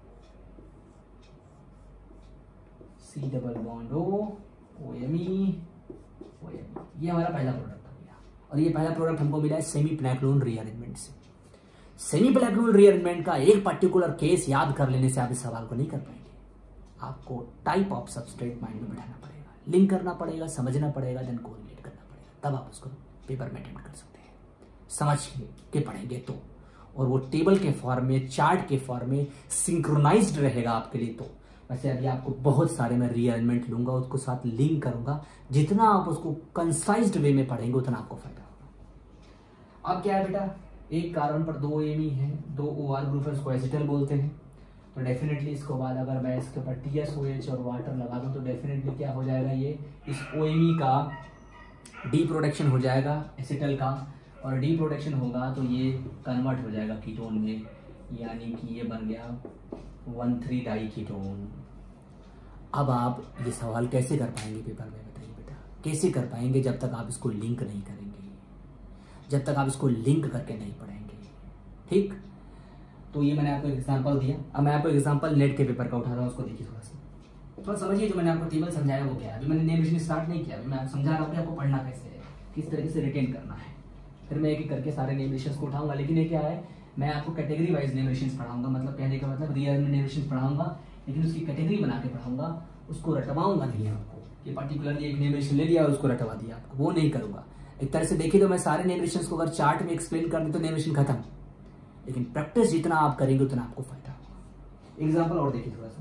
C double bond O, OMe, OMe। ये हमारा पहला प्रोडक्ट हो गया और ये पहला प्रोडक्ट हमको मिला है सेमी प्लाक्लोन रीअरेंजमेंट से। सेमी प्लाक्लोन रीअरेंजमेंट का एक पर्टिकुलर केस याद कर लेने से आप इस सवाल को नहीं कर पाएंगे। आपको टाइप ऑफ सबस्ट्रेट माइंड में बैठाना पड़ेगा, लिंक करना पड़ेगा, समझना पड़ेगा, देन कोरिलेट करना पड़ेगा, तब आप उसको पेपर में अटेम्प्ट कर सकते हैं। समझ के पढ़ेंगे तो, और वो टेबल के फॉर्म में, चार्ट के फॉर्म में सिंक्रोनाइज्ड रहेगा आपके लिए। तो वैसे अभी आपको बहुत सारे मैं रीअरेंजमेंट लूंगा, उसको साथ लिंक करूंगा। जितना आप उसको कंसाइज्ड वे में पढ़ेंगे उतना आपको फायदा होगा। अब क्या है बेटा, एक कार्बन पर दो एमी है, दो ओ आर ग्रुप है, उसको एसिटल बोलते हैं। तो डेफिनेटली इसको बाद अगर मैं इसके ऊपर टी एस ओ एच और वाटर लगा दूं तो डेफिनेटली क्या हो जाएगा, ये इस ओ एमी का डी प्रोडक्शन हो जाएगा एसिटल का, और डी प्रोडक्शन होगा तो ये कन्वर्ट हो जाएगा कीटोन में, यानी कि ये बन गया वन थ्री डाई कीटोन। अब आप ये सवाल कैसे कर पाएंगे पेपर में, बताइए बेटा, कैसे कर पाएंगे जब तक आप इसको लिंक नहीं करेंगे, जब तक आप इसको लिंक करके नहीं पढ़ेंगे, ठीक। तो ये मैंने आपको एग्जांपल दिया। अब मैं आपको एग्जांपल नेट के पेपर का उठा रहा हूँ, उसको देखिए थोड़ा सा, थोड़ा समझिए। जो मैंने आपको टेबल समझाया वो क्या है, अभी मैंने नेम रिएक्शन स्टार्ट नहीं किया, अभी मैं समझा रहा हूँ कि आपको पढ़ना कैसे है, किस तरीके से रिटेन करना है। फिर मैं एक एक करके सारे नेम रिएक्शंस को उठाऊंगा, लेकिन ये क्या है, मैं आपको कैटेगरी वाइज नेम रिएक्शंस पढ़ाऊंगा। मतलब कहने का मतलब रीअरेंजमेंट नेम रिएक्शंस पढ़ाऊंगा, लेकिन उसकी कैटेगरी बना के पढ़ाऊंगा, उसको रटवाऊंगा नहीं आपको कि पर्टिकुलरली एक नेम रिएक्शन ले लिया और उसको रटवा दिया आपको, वो नहीं करूंगा। एक तरह से देखिए तो मैं सारे नेम रिएक्शंस को अगर चार्ट में एक्सप्लेन कर दूं तो नेम रिएक्शन खत्म, लेकिन प्रैक्टिस जितना आप करेंगे उतना आपको फायदा होगा। एग्जाम्पल और देखिए थोड़ा सा,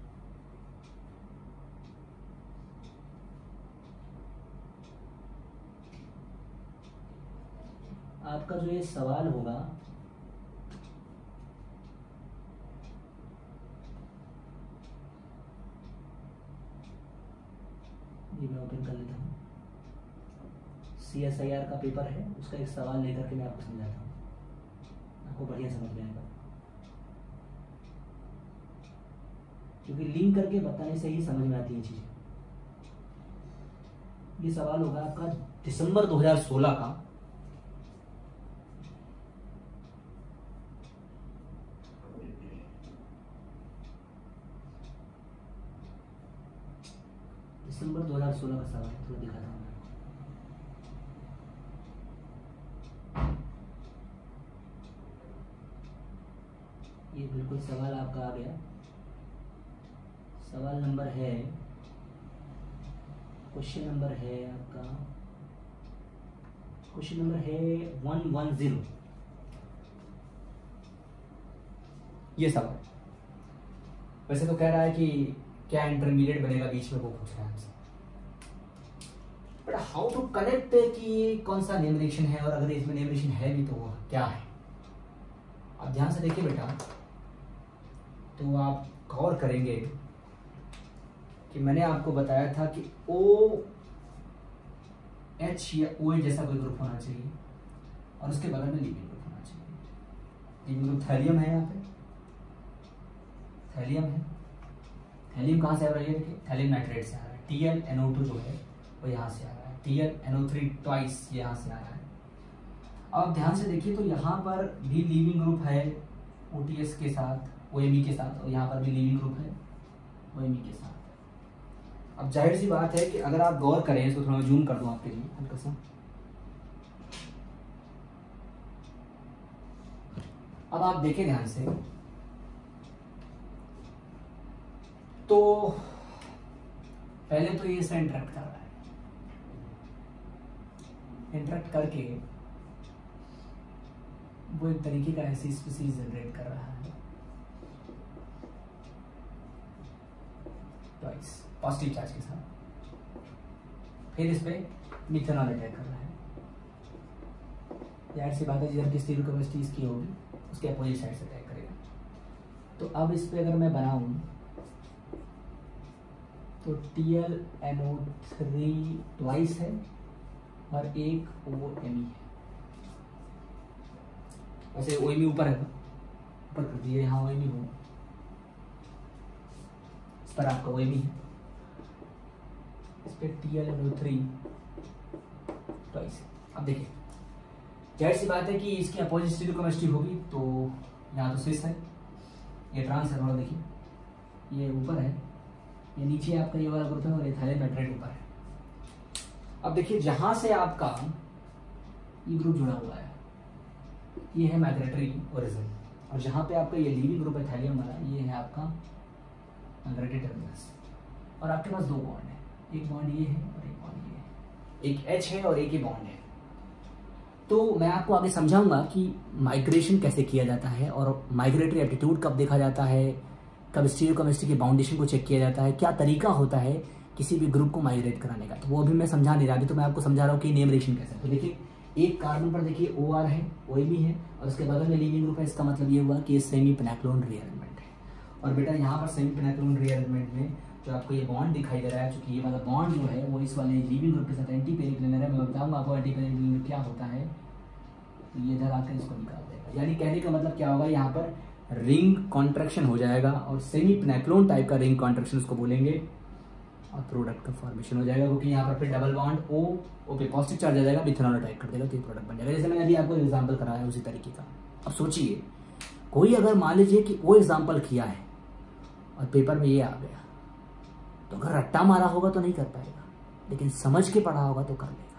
आपका जो ये सवाल होगा, ये मैं ओपन कर लेता हूँ, सी एस आई आर का पेपर है, उसका एक सवाल लेकर के मैं आपको समझाता हूँ, आपको बढ़िया समझ में आएगा, क्योंकि लिंक करके बताने से ही समझ में आती है चीजें। ये सवाल होगा आपका दिसंबर दो हज़ार सोलह का, दिसंबर दो हज़ार सोलह का सवाल है, थोड़ा दिखाता हूँ। ये बिल्कुल सवाल आपका आ गया। सवाल नंबर है, क्वेश्चन नंबर है आपका, क्वेश्चन नंबर है वन वन जीरो। ये सब है। वैसे तो कह रहा है कि क्या इंटरमीडिएट बनेगा बीच में, वो पूछ रहा है हमसे। बट हाउ टू कनेक्ट कि कौन सा नेम रिएक्शन है, और अगर इसमें नेम रिएक्शन है भी तो वो क्या है। आप ध्यान से देखिए बेटा, तो आप गौर करेंगे कि मैंने आपको बताया था कि ओ एच या ओ एच जैसा कोई ग्रुप होना चाहिए और उसके बगल में लीविंग ग्रुप होना चाहिए। लीविंग ग्रुप थैलियम है, यहाँ पे थैलियम है। थैलियम कहाँ से आ रहा है, ये देखिए थैलियम नाइट्रेट से आ रहा है। T L N O two जो है वो यहाँ से आ रहा है। T L N O three twice यहाँ से आ रहा है। अब ध्यान से देखिए तो यहाँ पर भी लीविंग ग्रुप है ओ टी एस के साथ, ओ एम ई के साथ, और यहाँ पर भी लीविंग ग्रुप है ओ एम ई के साथ। अब जाहिर सी बात है कि अगर आप गौर करें, इसको थोड़ा जूम कर दूं आपके लिए हल्का सा। अब आप देखें ध्यान से, तो पहले तो ये इससे इंटरेक्ट कर रहा है, इंटरेक्ट करके वो एक तरीके का ऐसी स्पीसीज जनरेट कर रहा है, ट्वाइस पॉजिटिव चार्ज के साथ। फिर इस पे मिथेनॉल अटैक कर रहा है। जाहिर सी बात है, जिधर की स्टीरियोकेमिस्ट्री इसकी होगी उसके अपोजिट साइड से अटैक करेगा। तो अब इस पे अगर मैं बनाऊं तो T L N O three twice है और एक ओ एम ई है। वैसे ओ एम ई ऊपर है, ऊपर कर दिए, यहाँ ओ एम ई हो, इस पर आपका ओ एम ई है, इस पे T L N O three twice. अब देखिए जाहिर सी बात है कि इसकी अपोजिट स्टीरियोकेमिस्ट्री होगी, तो यहाँ तो सिस है, ये ट्रांस है, थोड़ा देखिए ये ऊपर है, ये नीचे आपका ये वाला ग्रुप है और ये थैलियम नाइट्रेट ऊपर है। अब देखिए जहां से आपका ये ग्रुप जुड़ा हुआ है ये है माइग्रेटरी ओरिजिन, और जहां पे आपका ये लीविंग ग्रुप है थैलियम वाला, ये है आपका माइग्रेटरी टर्मिनस। और आपके पास दो बॉन्ड है, एक बॉन्ड ये है और एक बॉन्ड ये है, एक एच है और एक ही बॉन्ड है। तो मैं आपको आगे समझाऊंगा कि माइग्रेशन कैसे किया जाता है और माइग्रेटरी एप्टीट्यूड कब देखा जाता है, कब स्टीरियोकेमिस्ट्री की बाउंडेशन को चेक किया जाता है, क्या तरीका होता है किसी भी ग्रुप को माइग्रेट कराने का। तो वो अभी मैं समझा नहीं रहा, अभी तो मैं आपको समझा रहा हूँ कि नेम रिएक्शन कैसे है। तो देखिए एक कार्बन पर देखिए ओ आर है, ओ एम ई है और उसके बगल में लीविंग ग्रुप है। इसका मतलब ये हुआ कि ये सेमी पेनाक्लोन रीअरेंजमेंट है। और बेटा यहाँ पर सेमी पेनाक्लोन रीअरेंजमेंट में जो आपको ये बॉन्ड दिखाई दे रहा है, चूंकि ये वाला बॉन्ड जो है वो इस वाले लीविंग ग्रुप के साथ एंटी पेरिक्लिनर है। मैं बताऊंगा आपको एंटी पेरिक्लिनर क्या होता है, तो ये इधर आकर इसको निकाल देगा। यानी कहने का मतलब क्या होगा, यहाँ पर रिंग कॉन्ट्रैक्शन हो जाएगा और सेमी पेनाक्लोन टाइप का रिंग कॉन्ट्रैक्शन उसको बोलेंगे, और प्रोडक्ट का फॉर्मेशन हो जाएगा, क्योंकि यहाँ पर फिर डबल बॉन्ड ओ ओ पे पॉजिटिव चार्ज आ जाएगा, मिथेनॉल अटैक कर देगा, तो ये प्रोडक्ट बन जाएगा। जैसे मैंने अभी आपको एग्जांपल कराया है उसी तरीके का। अब सोचिए कोई अगर मान लीजिए कि वो एग्जांपल किया है और पेपर में ये आ गया, तो अगर रट्टा मारा होगा तो नहीं कर पाएगा, लेकिन समझ के पढ़ा होगा तो कर लेगा।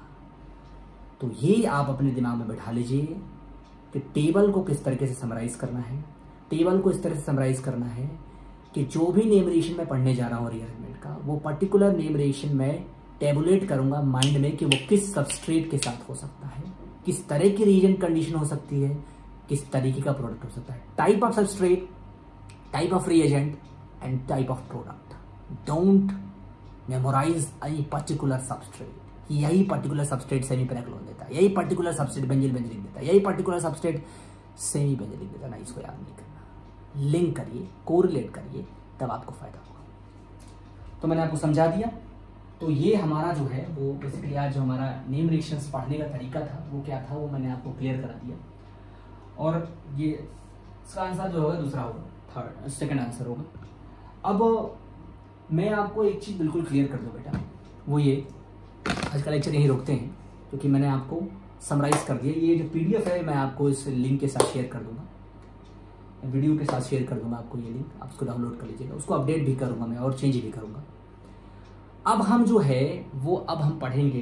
तो ये आप अपने दिमाग में बैठा लीजिए कि टेबल को किस तरीके से समराइज करना है। टेबल को इस तरह से समराइज करना है कि जो भी नेम रिएक्शन मैं पढ़ने जा रहा हूँ रीअरेंजमेंट का, वो पर्टिकुलर नेम रिएक्शन में टेबुलेट करूंगा माइंड में कि वो किस सबस्ट्रेट के साथ हो सकता है, किस तरह की रीजन कंडीशन हो सकती है, किस तरीके का प्रोडक्ट हो सकता है, type of substrate, type of reagent and type of product. Don't memorize any particular substrate. यही पर्टिकुलर सबस्ट्रेट सेमी पेनाक्लोन देता है, यही पर्टिकुलर सबस्ट्रेट बेंजील बेंजीलिक देता है, यही पर्टिकुलर सबस्ट्रेट सेमी बेंजीलिक देता है। ना, इसको याद नहीं करना, लिंक करिए, कोरिलेट करिए, तब आपको फायदा होगा। तो मैंने आपको समझा दिया। तो ये हमारा जो है वो बेसिकली आज जो हमारा नेम रिएक्शंस पढ़ने का तरीका था वो क्या था, वो मैंने आपको क्लियर करा दिया। और ये इसका आंसर जो होगा दूसरा होगा, थर्ड सेकंड आंसर होगा। अब मैं आपको एक चीज़ बिल्कुल क्लियर कर दूं बेटा, वो ये आज का लेक्चर यहीं रोकते हैं, क्योंकि मैंने आपको समराइज कर दिया। ये जो पीडीएफ है मैं आपको इस लिंक के साथ शेयर कर दूंगा, वीडियो के साथ शेयर कर दूंगा आपको ये लिंक, आप उसको डाउनलोड कर लीजिएगा। उसको अपडेट भी करूंगा मैं और चेंज भी करूंगा। अब हम जो है वो अब हम पढ़ेंगे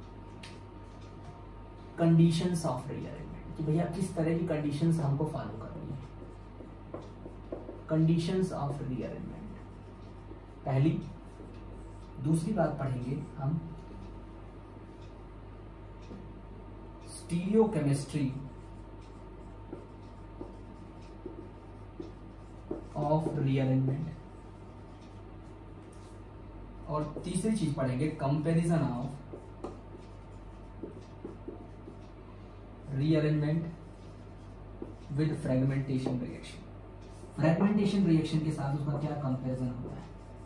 कंडीशंस ऑफ रीअरेंजमेंट, कि भैया किस तरह की कंडीशंस हमको फॉलो करनी है। कंडीशंस ऑफ रीअरेंजमेंट पहली। दूसरी बात पढ़ेंगे हम स्टीरियोकेमिस्ट्री ऑफ रीअरेंजमेंट, और तीसरी चीज पढ़ेंगे comparison of rearrangement with fragmentation reaction. Fragmentation reaction के साथ उसका क्या कंपैरिजन होता है।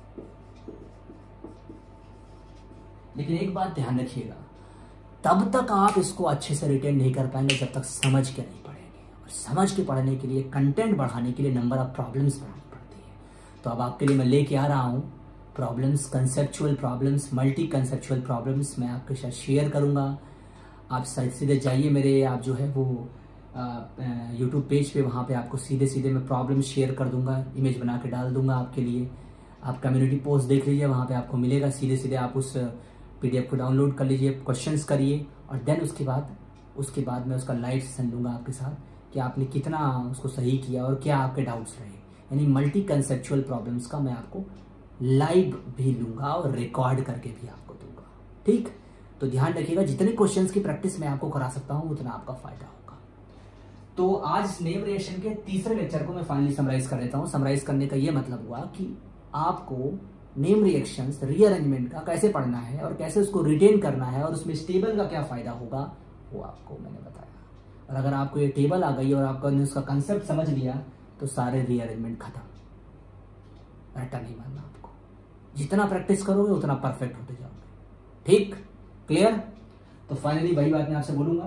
लेकिन एक बात ध्यान रखिएगा, तब तक आप इसको अच्छे से रिटेन नहीं कर पाएंगे जब तक समझ के नहीं पढ़ेंगे, और समझ के पढ़ने के लिए, कंटेंट बढ़ाने के लिए नंबर ऑफ प्रॉब्लम्स बढ़ानी पड़ती है। तो अब आपके लिए मैं लेके आ रहा हूँ problems, conceptual problems, multi conceptual problems मैं आपके साथ शेयर करूंगा। आप सीधे जाइए मेरे, आप जो है वो यूट्यूब पेज पे, वहाँ पे आपको सीधे सीधे मैं प्रॉब्लम शेयर कर दूंगा, इमेज बना के डाल दूंगा आपके लिए। आप कम्युनिटी पोस्ट देख लीजिए, वहाँ पे आपको मिलेगा, सीधे सीधे आप उस पीडीएफ को डाउनलोड कर लीजिए, क्वेश्चंस करिए, और देन उसके बाद उसके बाद मैं उसका लाइव सेशन दूंगा आपके साथ कि आपने कितना उसको सही किया और क्या आपके डाउट्स रहे। यानी मल्टी कंसेप्चुअल प्रॉब्लम्स का मैं आपको लाइव भी लूंगा और रिकॉर्ड करके भी आपको दूंगा। ठीक, तो ध्यान रखिएगा, जितने क्वेश्चंस की प्रैक्टिस मैं आपको करा सकता हूँ उतना आपका फायदा होगा। तो आज नेम रिएक्शन के तीसरे लेक्चर को मैं फाइनली समराइज कर देता हूँ। समराइज करने का ये मतलब हुआ कि आपको नेम रिएक्शंस, रीअरेंजमेंट का कैसे पढ़ना है और कैसे उसको रिटेन करना है और उसमें टेबल का क्या फायदा होगा वो आपको मैंने बताया। और अगर आपको ये टेबल आ गई और आपने उसका कंसेप्ट समझ लिया तो सारे रीअरेंजमेंट खत्म, रट्टा नहीं मारना आपको। जितना प्रैक्टिस करोगे उतना परफेक्ट होते जाओगे। ठीक, क्लियर? तो फाइनली वही बात मैं आपसे बोलूंगा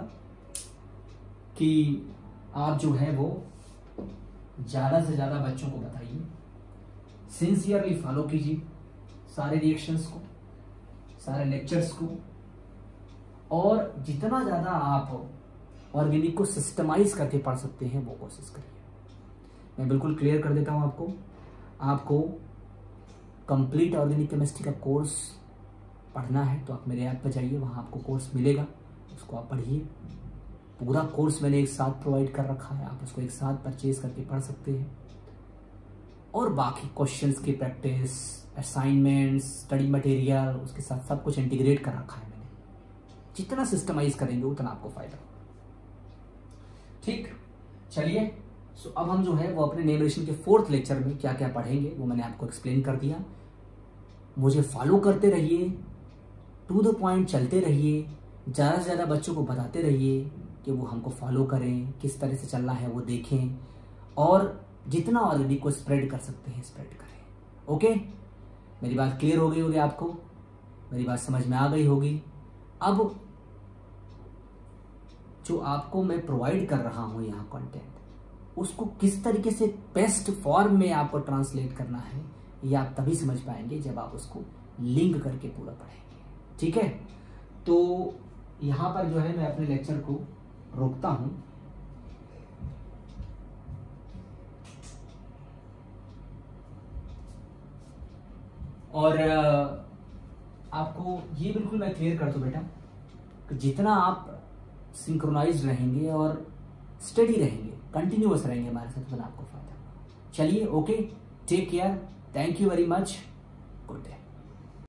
कि आप जो है वो ज्यादा से ज्यादा बच्चों को बताइए, सिंसियरली फॉलो कीजिए सारे रिएक्शंस को, सारे लेक्चर्स को, और जितना ज्यादा आप ऑर्गेनिक को सिस्टमाइज करके पढ़ सकते हैं वो कोशिश करिए। मैं बिल्कुल क्लियर कर देता हूं आपको आपको कंप्लीट ऑर्गेनिक केमिस्ट्री का कोर्स पढ़ना है तो आप मेरे ऐप पर जाइए, वहां आपको कोर्स मिलेगा, उसको आप पढ़िए। पूरा कोर्स मैंने एक साथ प्रोवाइड कर रखा है, आप उसको एक साथ परचेज करके पढ़ सकते हैं। और बाकी क्वेश्चंस की प्रैक्टिस, असाइनमेंट्स, स्टडी मटेरियल, उसके साथ सब कुछ इंटीग्रेट कर रखा है मैंने। जितना सिस्टमाइज करेंगे उतना आपको फायदा होगा। ठीक, चलिए, सो अब हम जो है वो अपने नेम रिएक्शन के फोर्थ लेक्चर में क्या क्या पढ़ेंगे वो मैंने आपको एक्सप्लेन कर दिया। मुझे फॉलो करते रहिए, टू द पॉइंट चलते रहिए, ज़्यादा से ज़्यादा बच्चों को बताते रहिए कि वो हमको फॉलो करें, किस तरह से चलना है वो देखें, और जितना ऑर्गेनिक को स्प्रेड कर सकते हैं स्प्रेड करें। ओके, मेरी बात क्लियर हो गई होगी आपको, मेरी बात समझ में आ गई होगी। अब जो आपको मैं प्रोवाइड कर रहा हूं यहाँ कंटेंट, उसको किस तरीके से बेस्ट फॉर्म में आपको ट्रांसलेट करना है ये आप तभी समझ पाएंगे जब आप उसको लिंक करके पूरा पढ़ेंगे। ठीक है, तो यहाँ पर जो है मैं अपने लेक्चर को रोकता हूं। और आपको ये बिल्कुल मैं क्लियर कर दूं बेटा कि जितना आप सिंक्रोनाइज रहेंगे और स्टडी रहेंगे, कंटिन्यूअस रहेंगे हमारे साथ, उतना आपको फायदा होगा। चलिए, okay, take care, thank you very much, good day.